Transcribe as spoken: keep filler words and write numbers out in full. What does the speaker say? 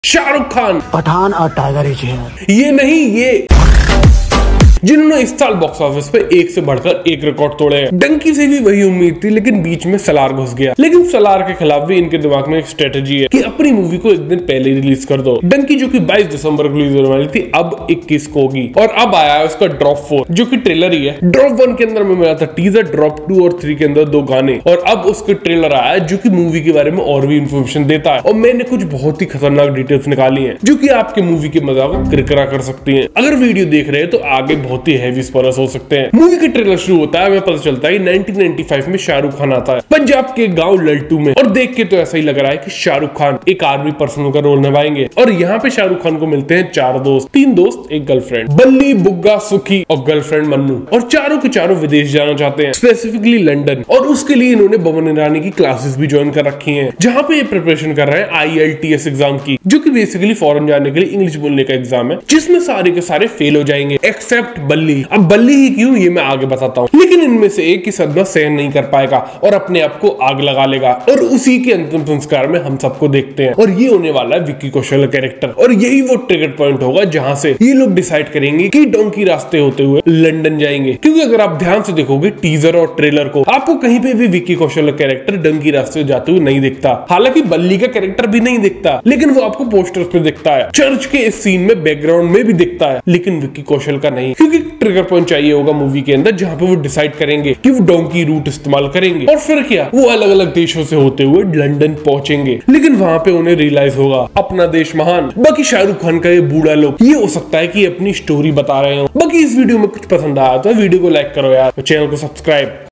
शाहरुख खान, पठान और tiger is here. ये नहीं ये जिन्होंने इस साल बॉक्स ऑफिस पे एक से बढ़कर एक रिकॉर्ड तोड़े हैं। डंकी से भी वही उम्मीद थी, लेकिन बीच में सलार घुस गया। लेकिन सलार के खिलाफ भी इनके दिमाग में एक स्ट्रेटेजी है कि अपनी मूवी को एक दिन पहले रिलीज कर दो। डंकी जो कि बाईस दिसंबर को रिलीज होने वाली थी, अब इक्कीस को होगी। और अब आया है उसका ड्रॉप फोर, जो कि ट्रेलर ही है। ड्रॉप वन के अंदर में मिला था टीजर, ड्रॉप टू और थ्री के अंदर दो गाने, और अब उसके ट्रेलर आया है जो कि मूवी के बारे में और भी इंफॉर्मेशन देता है। और मैंने कुछ बहुत ही खतरनाक डिटेल्स निकाली है जो कि आपके मूवी के मजा को किरकिरा कर सकती है। अगर वीडियो देख रहे हैं तो आगे बहुत ही हैवी स्पॉयलर्स हो सकते हैं। मूवी का ट्रेलर शुरू होता है, हमें पता चलता है नाइनटीन नाइंटी फाइव में शाहरुख खान आता है पंजाब के गांव लल्टू में, और देख के तो ऐसा ही लग रहा है कि शाहरुख खान एक आर्मी पर्सन का रोल निभाएंगे। और यहाँ पे शाहरुख खान को मिलते हैं चार दोस्त, तीन दोस्त एक गर्लफ्रेंड, बल्ली, बुग्गा, सुखी और गर्लफ्रेंड मन्नू। और चारों के चारों विदेश जाना चाहते हैं, स्पेसिफिकली लंदन। और उसके लिए इन्होंने बमन ईरानी की क्लासेस भी ज्वाइन कर रखी है, जहाँ पे ये प्रिपरेशन कर रहे हैं I L T S exam की, जो कि बेसिकली फॉरेन जाने के लिए इंग्लिश बोलने का एग्जाम है, जिसमें सारे के सारे फेल हो जाएंगे एक्सेप्ट बल्ली। अब बल्ली ही क्यों, ये मैं आगे बताता हूँ। लेकिन इनमें से एक की सदमा सहन नहीं कर पाएगा और अपने आप को आग लगा लेगा, और उसी के अंतिम संस्कार में हम सबको देखते हैं। और ये होने वाला है विक्की कौशल का कैरेक्टर, और यही वो ट्रिगर पॉइंट होगा जहां से ये लोग डिसाइड करेंगे कि डोंकी रास्ते होते हुए लंदन जाएंगे। क्योंकि अगर आप ध्यान से देखोगे टीजर और ट्रेलर को, आपको कहीं पे भी विक्की कौशल का कैरेक्टर डोंकी रास्ते जाते हुए नहीं दिखता। हालांकि बल्ली का कैरेक्टर भी नहीं दिखता, लेकिन वो आपको पोस्टर्स पे दिखता है। चर्च के इस सीन में बैकग्राउंड में भी दिखता है, लेकिन विक्की कौशल का नहीं। क्योंकि ट्रिगर पॉइंट चाहिए होगा मूवी के अंदर जहां पे वो डिसाइड करेंगे कि वो डोंकी रूट इस्तेमाल करेंगे, और फिर क्या वो अलग अलग देशों से होते हुए लंदन पहुंचेंगे। लेकिन वहां पे उन्हें रियलाइज होगा अपना देश महान। बाकी शाहरुख खान का ये बूढ़ा लोग, ये हो सकता है कि अपनी स्टोरी बता रहे हो। बाकी इस वीडियो में कुछ पसंद आया तो वीडियो को लाइक करो यार, चैनल को सब्सक्राइब।